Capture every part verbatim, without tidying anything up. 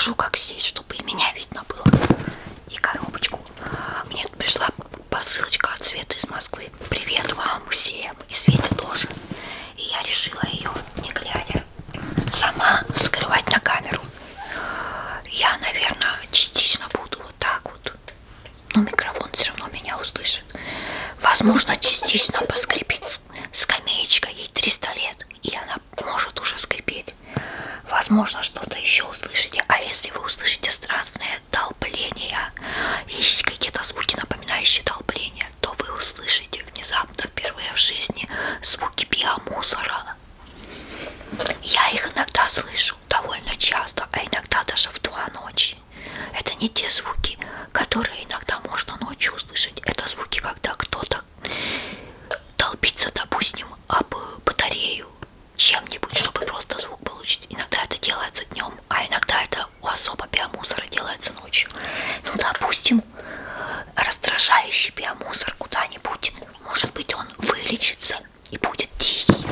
покажу, как сесть, чтобы и меня видно было. И коробочку. Мне пришла посылочка от Светы из Москвы. Привет вам всем. И Свете тоже. И я решила ее, не глядя, сама скрывать на камеру. Я, наверное, частично буду вот так вот. Но микрофон все равно меня услышит. Возможно, частично поскрипит скамеечка. Ей триста лет. И она может уже скрипеть. Возможно, что-то еще услышите. А если вы услышите страстное долбление и какие-то звуки, напоминающие долбление, то вы услышите внезапно впервые в жизни звуки биомусора. Я их иногда слышу довольно часто, а иногда даже в два ночи. Это не те звуки, которые иногда можно ночью услышать. Это звуки, когда кто-то долбится, допустим, об батарею чем-нибудь, чтобы просто звук получить. Иногда это делается днем, а иногда это у особо биомусора делается ночью. Ну, допустим, раздражающий биомусор куда-нибудь, может быть, он вылечится и будет тихий.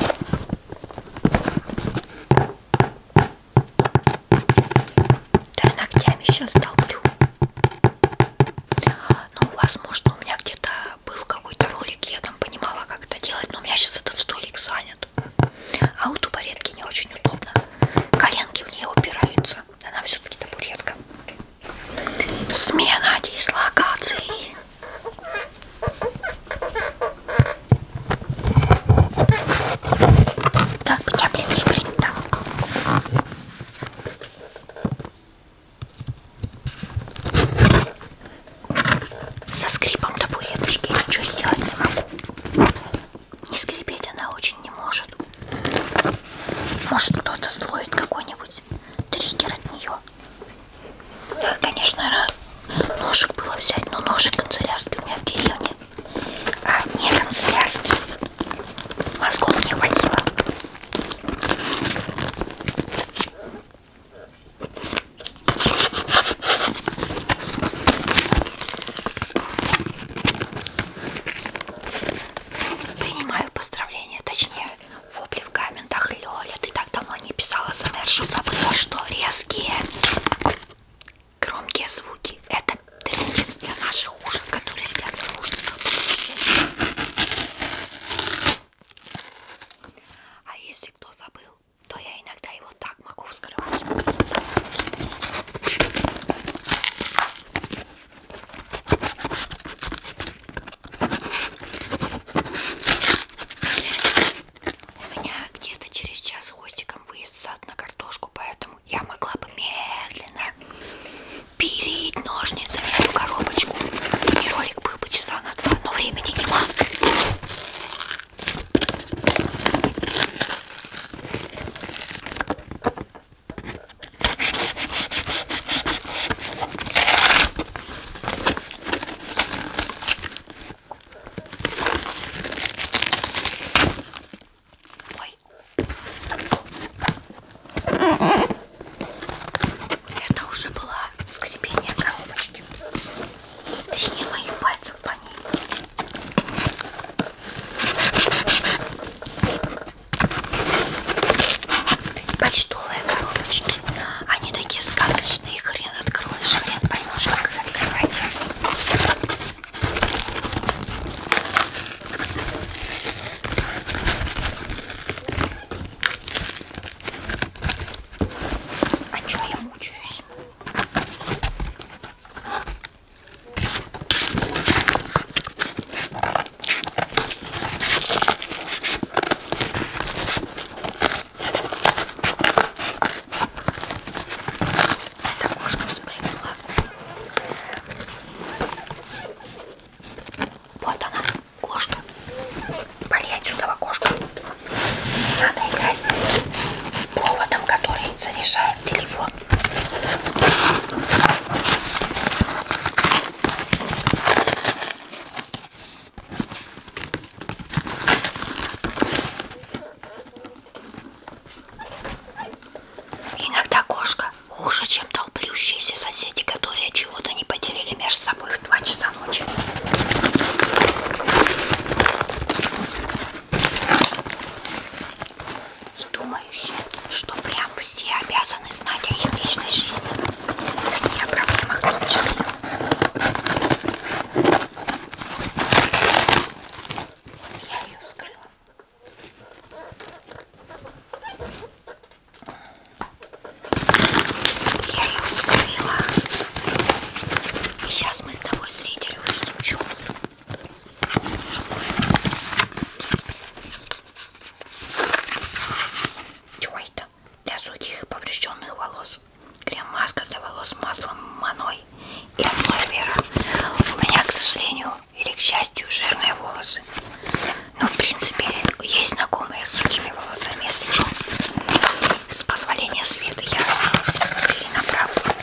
Да, ногтями сейчас долблю. Ну, возможно, у меня где-то был какой-то ролик, я там понимала, как это делать, но у меня сейчас этот столик занят. А у табуретки не очень удобно. Коленки в нее упираются. Она все-таки табуретка. Смена дислокации. Так, я предусмотрела. Со скрипом табуреточки ничего сделать не могу. Не скрипеть она очень не может. Может, кто-то словит какой-нибудь триггер от нее. Да, конечно, ножик было взять, но ножик канцелярский у меня в деревне. А не канцелярский. Мозгов не хватило. Принимаю поздравления, точнее, вопли в комментах. Лёля, ты так давно не писала СМР, забыла, что резкие громкие звуки — это трендец для наших ушек, которые сидят в наушниках. А если кто забыл, то я иногда его так могу вскрывать. У меня где-то через час с хвостиком выезд в сад на картошку, поэтому я могла бы медленно пилить ножницами эту коробочку. И ролик был бы часа на два, но времени нема. Это уже было скрипение коробочки. Точнее, моих пальцев по ней. Почтовые коробочки. Они такие сказочные. Хрен откроешь, хрен поймешь, как их открывать. А чё я мучаюсь? Эта кошка спрыгнула. Вот она, кошка. Вали отсюда, кошка. Надо играть с проводом, который заряжает телефон. Иногда кошка хуже, чем долблющиеся соседи, которые чего-то не поделили между собой в два часа ночи. И думающие, что прям все обязаны знать поврежденных волос. Крем-маска для волос с маслом маной и алоэ вера. У меня, к сожалению или к счастью, жирные волосы. Но в принципе есть знакомые с сухими волосами. Если что, с позволения Светы я перенаправлю.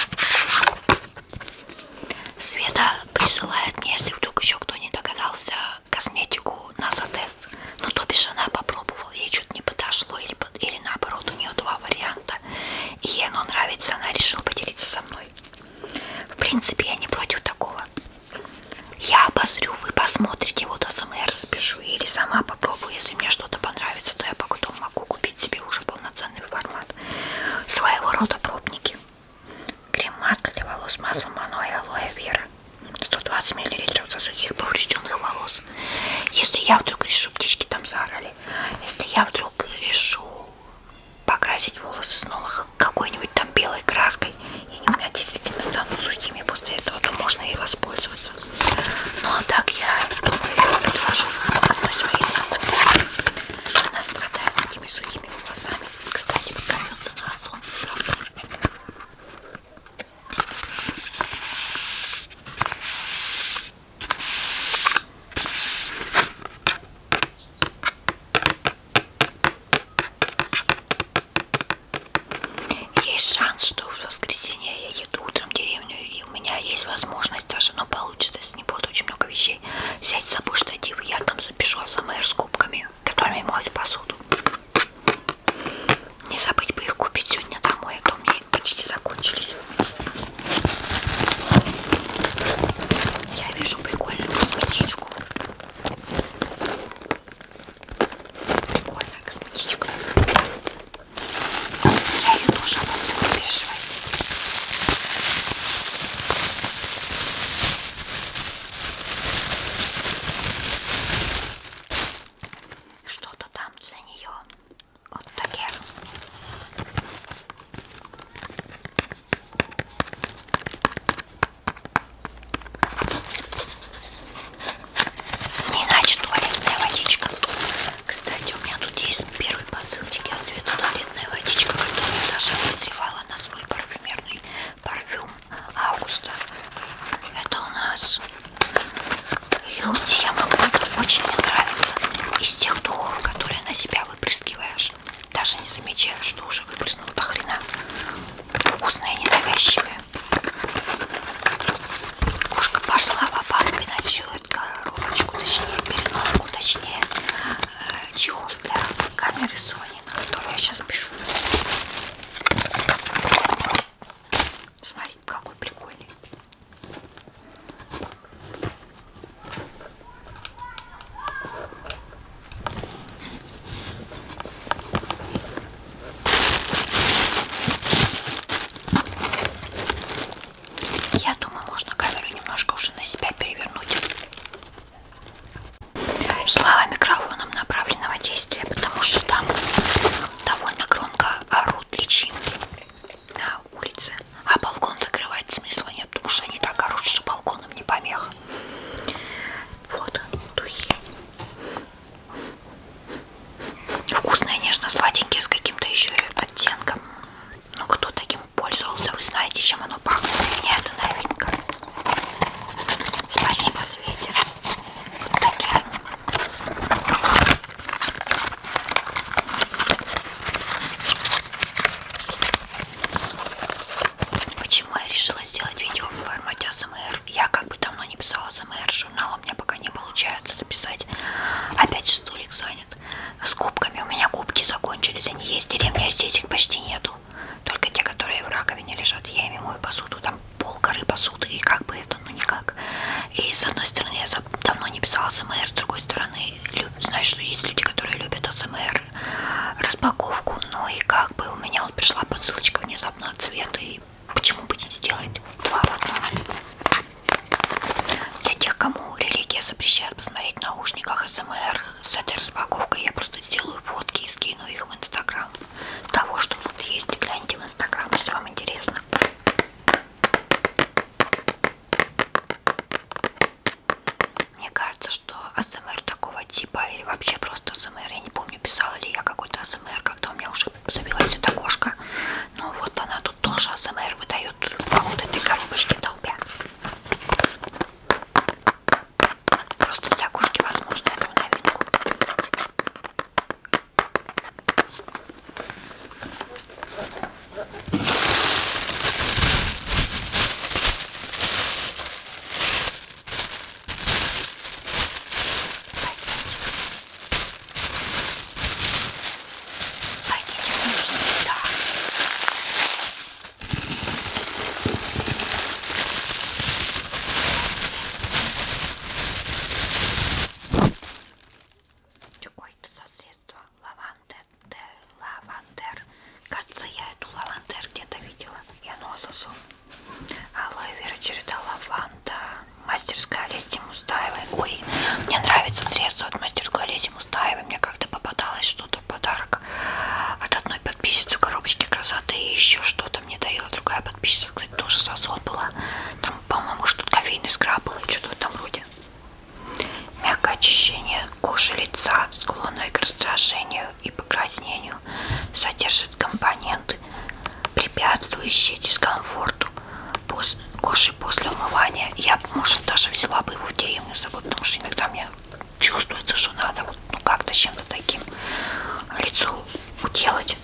Света присылает мне, если вдруг еще кто не догадался, косметику на затест. Ну, то бишь она попробовала, ей что-то не подошло, или, или наоборот, у нее два варианта. И ей оно нравится, она решила поделиться со мной. В принципе, я не против такого. Я обозрю, вы посмотрите, вот АСМР запишу, или сама попробую, если мне что-то понравится, то я потом могу купить себе уже полноценный формат. Своего рода пробники. Крем-маска для волос с маслом маной и алоэ вера. сто двадцать миллилитров для сухих поврежденных волос. Если я вдруг решу, птички там заорали, если я вдруг решу покрасить волосы снова какой-нибудь там белой краской, и они у меня действительно станут сухими после этого, то можно и воспользоваться. Ну а так я думаю, я предложу одной своей знакомой. Она страдает этими сухими волосами. Кстати, покажется на сон завтра. Есть шанс, что в воскресенье я еду утром в деревню, и у меня есть возможность даже, но получится, если не будет очень много вещей, взять с собой штатив. Я там запишу АСМР с кубками, которыми моют посуду. Не забыть бы их купить сегодня домой, а то мне почти закончились. Я вижу прикольную косметичку. Прикольная косметичка. Я ее тоже обосру, не переживайте. Что-то там для нее. Вот такие. Не иначе туалетная водичка. Кстати, у меня тут есть первые посылочки от Светы туалетная водичка, которую я даже подозревала на свой парфюмерный парфюм Августа. Это у нас Юлти Ямамото. Очень мне нравится. Из тех духов, которые на себя выпрыскиваешь, даже не замечая, что уже выпрыснул до хрена. Вкусная и ненавязчивая. Кошка пошла в опалку и насилует коробочку, точнее переноску, точнее э, чехол для камеры Sony, на которую я сейчас пишу. Смотрите, какой прикольный. Я думаю, можно камеру немножко уже на себя перевернуть. Слава микрофонам направленного действия, потому что там довольно громко орут личинки на улице. А балкон закрывать смысла нет, потому что они так орут, что балконом не помеха. Вот, духи. Вкусные, нежно-сладенькие, с каким-то еще оттенком. Ну, кто таким пользовался, вы знаете, чем оно пахнет. Для меня это новинка. Спасибо, Свете. Вот такие. Почему я решила сделать видео в формате АСМР? Я как бы давно не писала АСМР журнала, у меня пока не получается записать. Опять же столик занят. С кубками у меня кубки закончились, они есть в деревне, а здесь их почти нету. Только те, которые в раковине лежат. Я ими мою посуду, там полкоры посуды, и как бы это, ну никак. И с одной стороны я давно не писала АСМР, с другой стороны знаю, что есть люди, которые любят АСМР распаковку. Ну и как бы у меня вот пришла посылочка внезапно от Цвета, и почему бы не сделать два в одном. Для тех, кому религия запрещает посмотреть в наушниках АСМР с этой распаковкой, я просто сделаю фотки и скину их в Инстаграм. Того, что тут есть, гляньте в Инстаграм, если вам интересно. Мне кажется, что АСМР такого типа, или вообще просто АСМР, я не помню, писала ли я какой-то АСМР, когда у меня уже завелась эта кошка тоже АСМР выдает по вот этой коробочке толпе. Просто для кошки, возможно, это в новинку. Пойдите, нужно сюда. Какое-то со средства лавандер, лавандер. Кажется, я эту лавандер где-то видела. И оно сосу. Алоэ вера, череда лаванда. Мастерская Олеси Мустаевой. Ой, мне нравится средство от мастерской Олеси Мустаевой. Мне как-то попадалось что-то в подарок от одной подписчицы коробочки красоты. И еще что-то мне дарила другая подписчица. Кстати, тоже сосуд была. Там, по-моему, что-то кофейный скраб был. Что-то в этом роде. Мягкое очищение кожи лица, склонное к раздражению и покраснению, содержит компоненты, препятствующие дискомфорту кожи после умывания. Я, может, даже взяла бы его в деревню с собой, потому что иногда мне чувствуется, что надо вот, ну, как-то чем-то таким лицу уделать.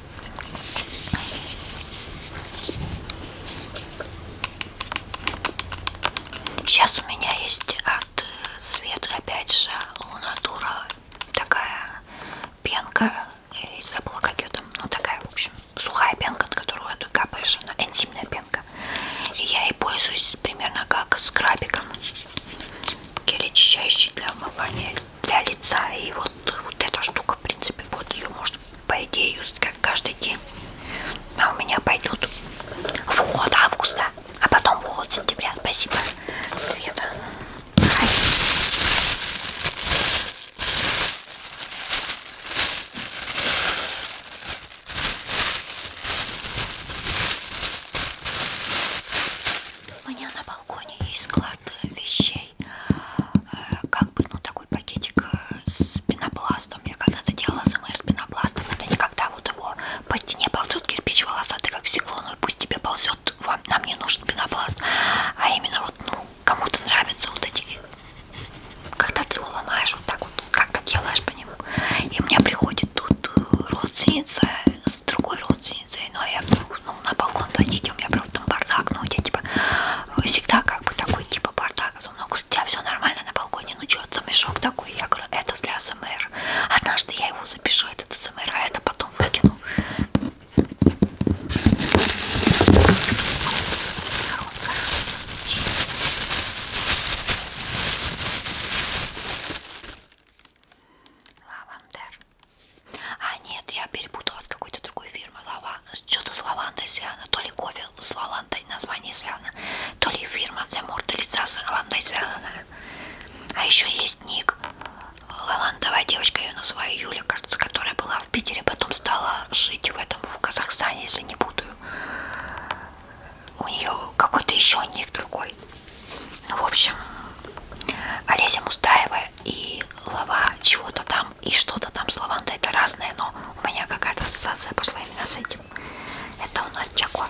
Сейчас у меня есть от Светы, опять же, Лунатура, такая пенка, я забыла, как ее там, ну такая, в общем, сухая пенка, от которой ты капаешь, она интимная пенка. И я ей пользуюсь примерно как скрабиком, гель-очищающий для умывания для лица. И вот, вот эта штука, в принципе, вот ее можно, по идее, юзать как каждый день. А у меня пойдут в уход августа, а потом в уход сентября. Спасибо, Света. Ай. У меня на балконе есть склад вещей, как бы, ну, такой пакетик с пенопластом. Я когда-то делала АСМР с пенопластом. Это не когда вот его по стене ползет кирпич волосатый, как стекло, ну и пусть тебе ползет, вам, нам не нужен пенопласт, а именно вот, ну, кому-то нравятся вот эти, когда ты его ломаешь вот так вот, как-то делаешь по нему. И у меня приходит тут родственница с другой родственницей, но я, ну, на балкон зайдите, у меня правда там бардак, ну, я типа всегда как бы такой типа бардак. Она говорит, у тебя все нормально на балконе, ну что это за мешок такой? Я говорю, это для АСМР. Однажды я его запишу, этот АСМР, а это потом выкину. Лавандер. А нет, я перепутала с какой-то другой фирмой. Лава... Что-то с лавандой связано. То ли кофе с лавандой, название связано, то ли фирма для морды лица с лавандой связана. А еще есть ник. Лавандовая девочка, я ее называю Юля, кажется, которая была в Питере, потом стала жить в этом, в Казахстане, если не путаю. У нее какой-то еще ник другой. Ну, в общем, Олеся Мустаева и Лава чего-то там, и что-то там с лавандой, это разное, но у меня какая-то ассоциация пошла именно с этим. Это у нас Чако.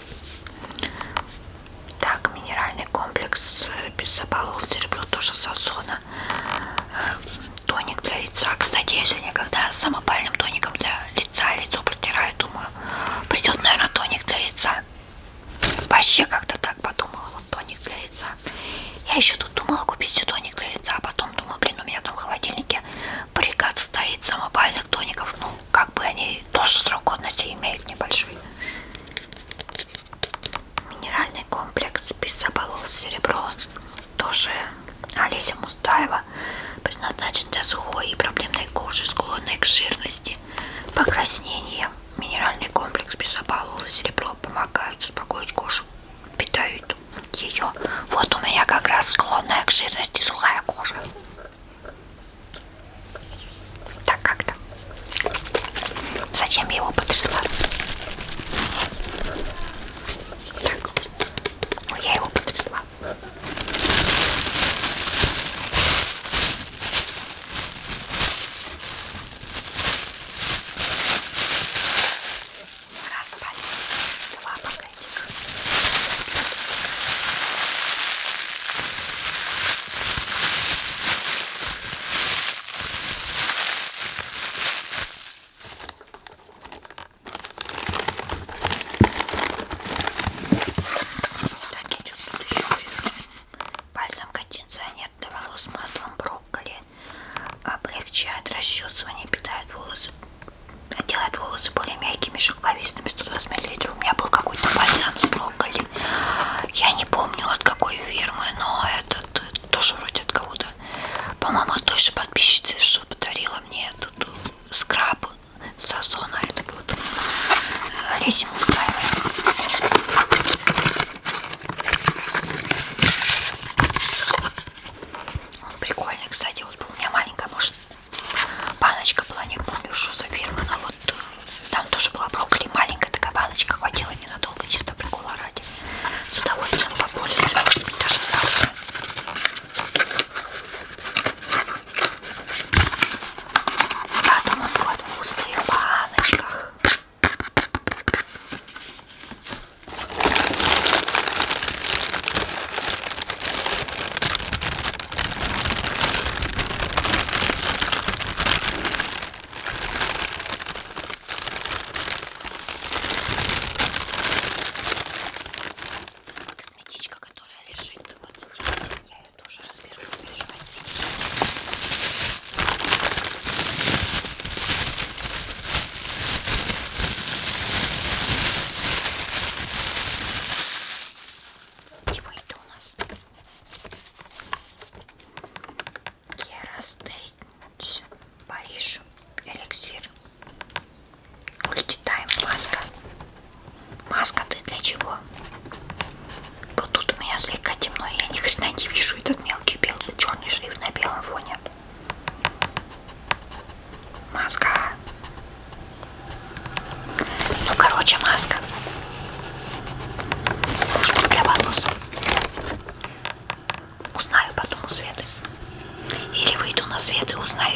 Так, минеральный комплекс без запала серебро, тоже с озона. Тоник для лица. Кстати, я сегодня, когда с самопальным тоником для лица лицо протираю, думаю, придет, наверное, тоник для лица. Вообще как-то так подумала, вот тоник для лица. Я еще тут думала купить себе тоник для лица, а потом думаю, блин, у меня там в холодильнике баррикад стоит самопальных тоников. Ну, как бы они тоже срок годности имеют небольшой. Минеральный комплекс без заболов серебро. Тоже Олеся Мустаева. Предназначен для сухой и проблемной кожи, склонной к жирности, покраснениям. Минеральный комплекс без заболов серебро помогают успокоить кожу, питают ее. Вот у меня как раз склонная к жирности сухая кожа. Так как-то. Зачем я его потрясла? Так. Ну я его потрясла. Раз, два пакетика.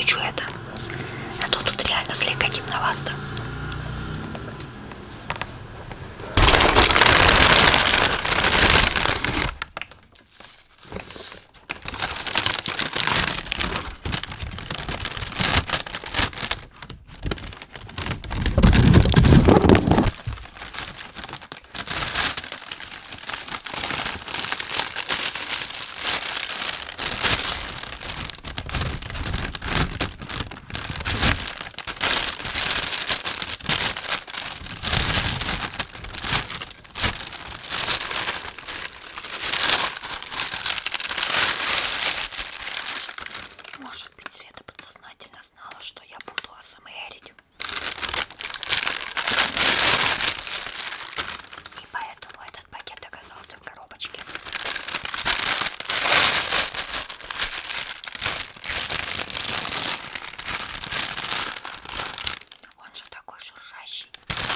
включу это. А то тут реально слегка темновато. Может быть, Света подсознательно знала, что я буду АСМРить. И поэтому этот пакет оказался в коробочке. Он же такой шуршащий.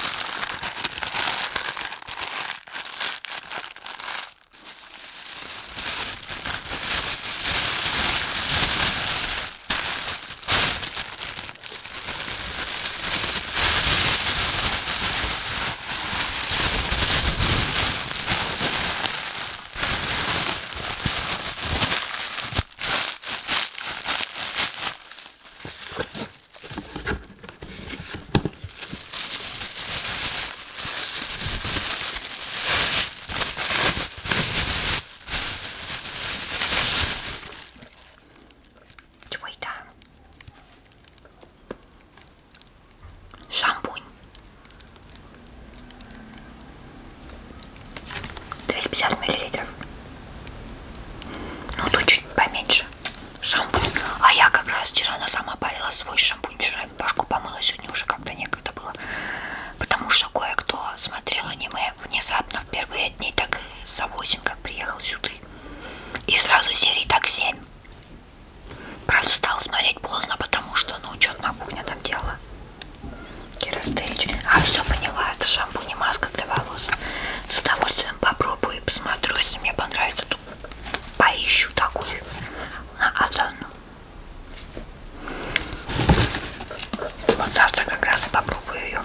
Шампунь. двести пятьдесят миллилитров. Ну, тут чуть поменьше. Шампунь. А я как раз вчера на сама палила свой шампунь. Вчера башку помыла, сегодня уже как-то некогда было. Потому что кое-кто смотрел аниме внезапно в первые дни, так и за восемь, как приехал сюда. И сразу серии так семь. Правда, стал смотреть поздно, потому что, ну, что-то на кухне там делала. Кира Стейдж. А, все поняла, это шампунь и маска для волос. С удовольствием попробую и посмотрю, если мне понравится, то поищу такую на Озону. Вот завтра как раз и попробую ее.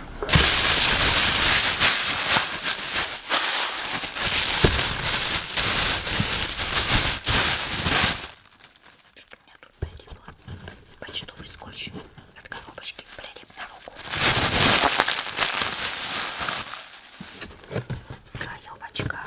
Что у меня тут прилипло? Почтовый скотч от коробочки прилип на руку. Коробочка.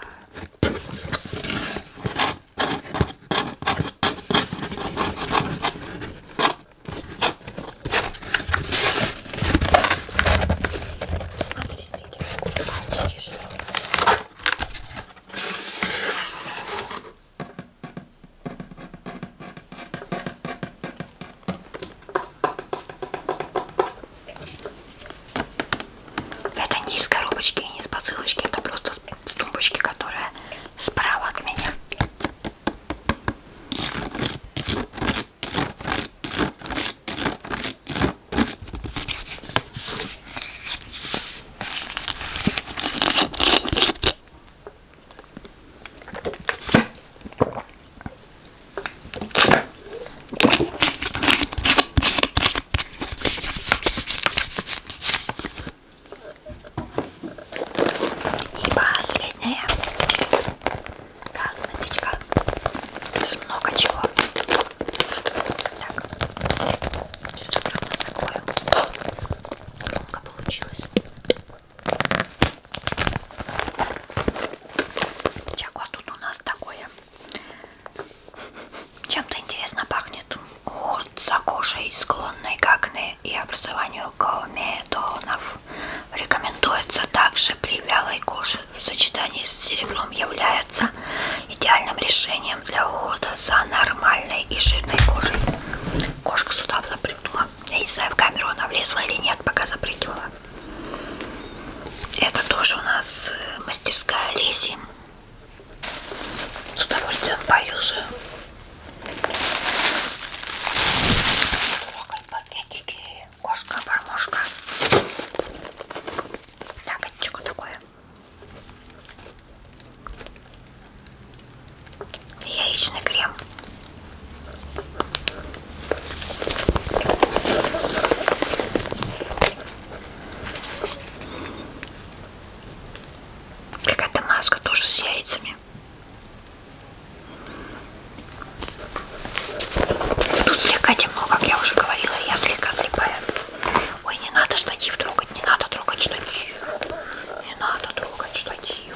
Это не из коробочки и не из посылочки, это просто с тумбочки, которая справа от меня. И последняя косметичка. Здесь много чего. Так, сейчас аккуратно закрою. Громко получилось. Так, вот тут у нас такое. Чем-то интересно пахнет. Уход за кожей, склонной к акне и образованию комедонов. Рекомендуется также при вялой коже. В сочетании с серебром является идеальным решением для ухода за нормальной и жирной кожей. Кошка сюда запрыгнула. Я не знаю, в камеру она влезла или нет, пока запрыгивала. Это тоже у нас мастерская Леси. С удовольствием поюзаю. Пакетики. Кошка-бармошка. Так, это что такое? Яичный крем. с яйцами. Тут слегка темно, как я уже говорила, я слегка слепая. Ой, не надо штатив трогать, не надо трогать штатив. Не надо трогать штатив.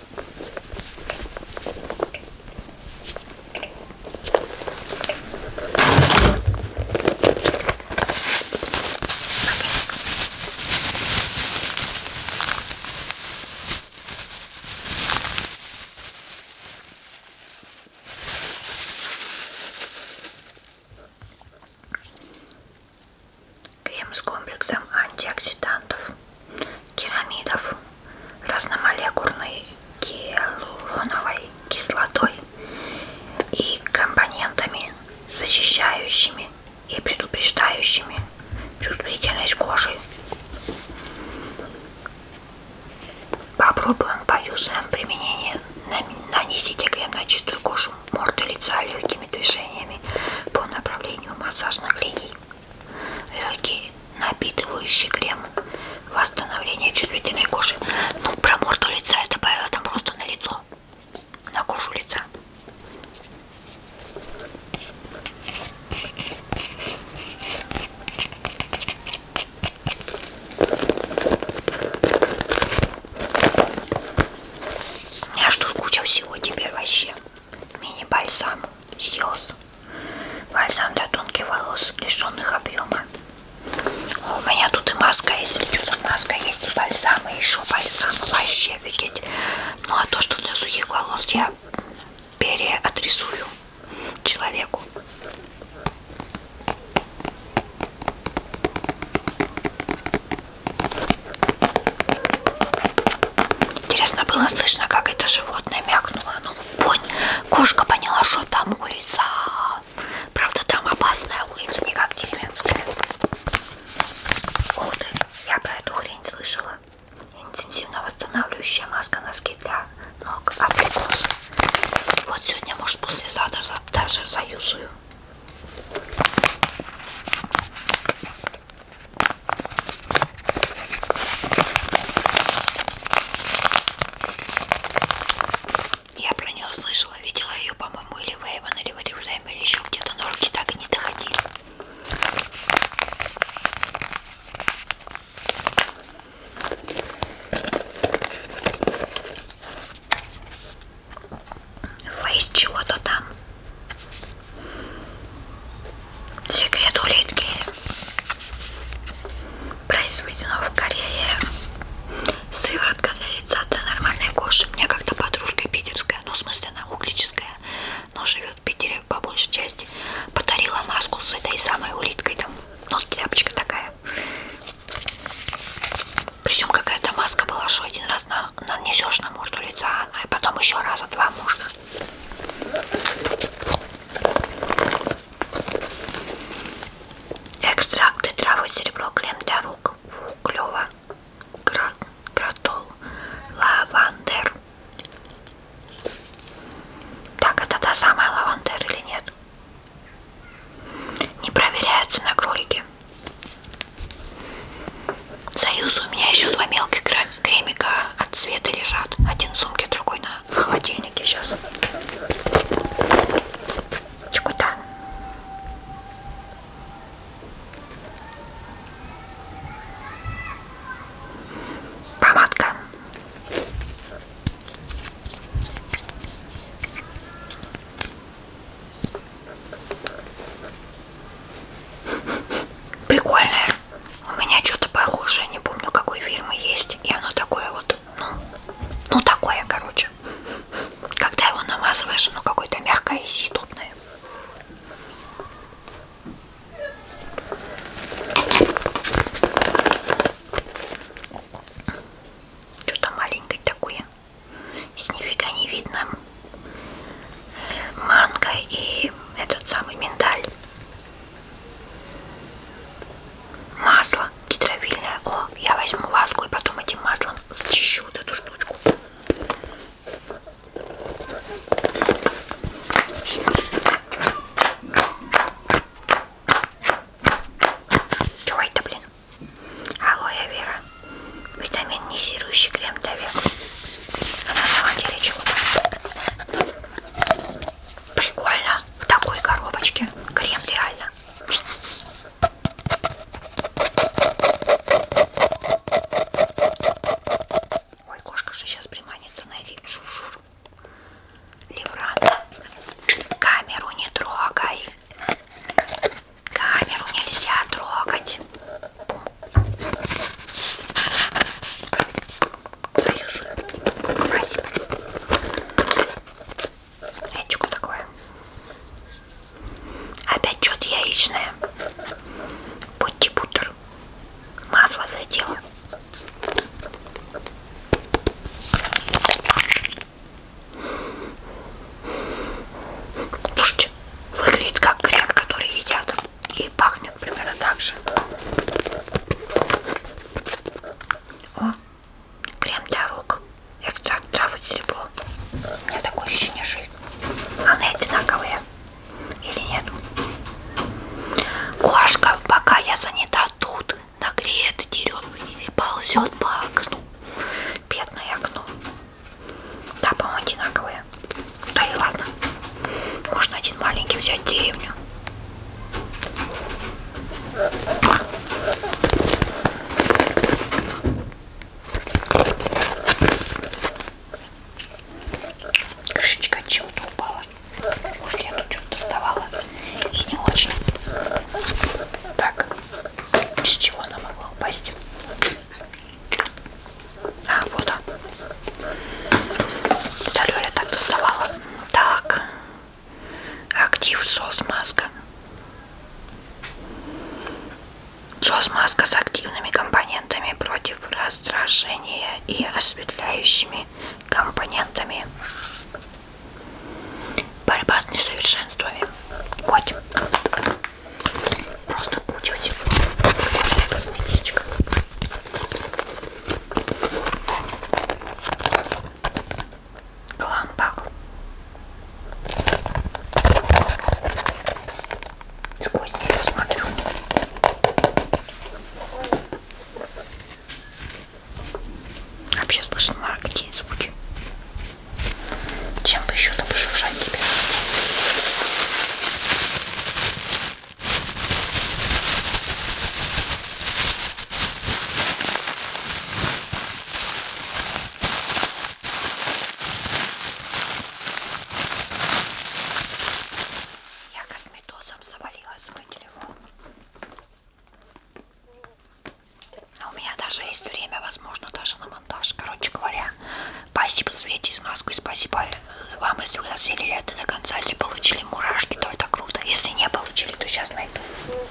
Крем с комплексом антиоксидантов, керамидов, разномолекулярной гиалуроновой кислотой и компонентами, защищающими и предупреждающими чувствительность кожи. Попробуем, поюзаем применение. Нанесите крем на чистую кожу, морду, лица легкими движениями по направлению массажных линий. Легкий напитывающий крем, восстановление чувствительной кожи. Ну, про морду лица я добавила там просто на лицо, на кожу лица. Я что скучал всего теперь вообще. Мини-бальзам Сиос. Бальзам для тонких волос, лишенных объема. У меня тут и маска, если что-то маска есть, и бальзам, и еще бальзам. Вообще офигеть. Ну а то, что для сухих волос, я переадресую человеку. Интересно было слышно, как это животное мякнуло. Ну, понь, кошка поняла, что там улица. Правда, там опасная улица, не как деревенская. Ух ты, я про эту хрень слышала. Интенсивно восстанавливающая маска, носки для ног, абрикос. Вот сегодня, может, послезавтра даже заюзаю. Я про нее слышала, видела ее, по-моему, или в Эйвен, или в Эйвен, или еще где-то, но руки так и не доходили. Фейс чего-то там. Секрет улитки. Произведено в Корее. Сыворотка для лица для нормальной кожи. Мне как-то подружка питерская, ну в смысле она углическая, но живет в Питере по большей части, подарила маску с этой самой улиткой там. Ну тряпочка такая. Причем какая-то маска была, что один раз на, нанесешь на морду лица, а потом еще раза два можно. Экстракты травы, серебро, крем для рук, клёво, гратол, лавандер. Так, это та самая лавандер или нет? Не проверяется на кролике. Союз, у меня еще два мелких кремика от Цвета лежат. Один в сумке, другой на холодильнике сейчас. Куда? Помадка. Прикольное. У меня что-то похожее, не помню какой фирмы есть. И оно такое вот, ну, ну такое, короче. Когда его намазываешь, оно какое-то мягкое и съедобное. Что-то маленькое такое. С нифига не видно. Манго и этот самый миндаль. Масло гидровильное. О, я возьму вазку и потом этим маслом счищу вот эту штучку. Иди, шур-шур. Левран. Камеру не трогай. Камеру нельзя трогать. Заюзаю. Спасибо. Это что такое? Опять что-то яичное. Путти-путер. Масло залетело. Слушайте, выглядит как крем, который едят. И пахнет примерно так же. О, крем для рук. Экстракт травы серебро. У меня такое ощущение, что они одинаковые. Или нет? Кошка, пока я занята тут, нагреет, дерет и ползет по окну. Бедное окно. Да, по-моему, одинаковые. Да и ладно. Можно один маленький взять деревню. Крышечка от чего-то упала. Может, я тут что-то доставала и не очень. Так, из чего она могла упасть? А, вот он. Да, Лёля так доставала. Так. Актив соцмаска. Соцмаска с активными компонентами против раздражения и осветляющими компонентами. Борьба с несовершенствами. Вот. Просто куча всего. Косметичка. Гламбак. Сквозь нее смотрю. Вообще слышно какие звуки. Чем бы еще там пошуршать тебе? Я косметозом завалила свой телефон. А у меня даже есть время, возможно, даже на монтаж. Короче говоря, спасибо Свете из Москвы, спасибо вам, если вы осилили это до конца. Если получили мурашки, то это круто. Если не получили, то сейчас найду.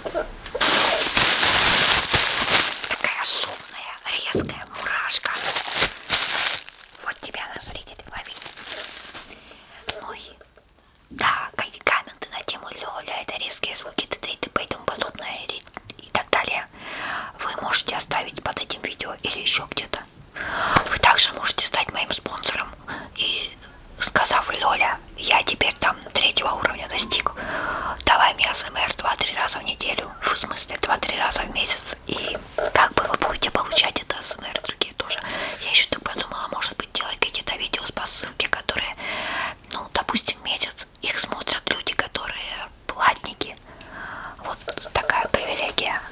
Такая шумная, резкая мурашка. Вот тебя на зрителей лови. Ну и да, комменты на тему Лёля, это резкие звуки, т.д. и т.п. и тому подобное и, и так далее. Вы можете оставить под этим видео или еще где-то. Вы также можете стать моим спонсором и, сказав: Лёля, я теперь там третьего уровня достиг, давай мне АСМР два-три раза в неделю, в смысле два-три раза в месяц, и как бы вы будете получать это АСМР, другие тоже. Я еще так подумала, может быть, делать какие-то видео по ссылке, которые, ну, допустим, месяц, их смотрят люди, которые платники. Вот такая привилегия.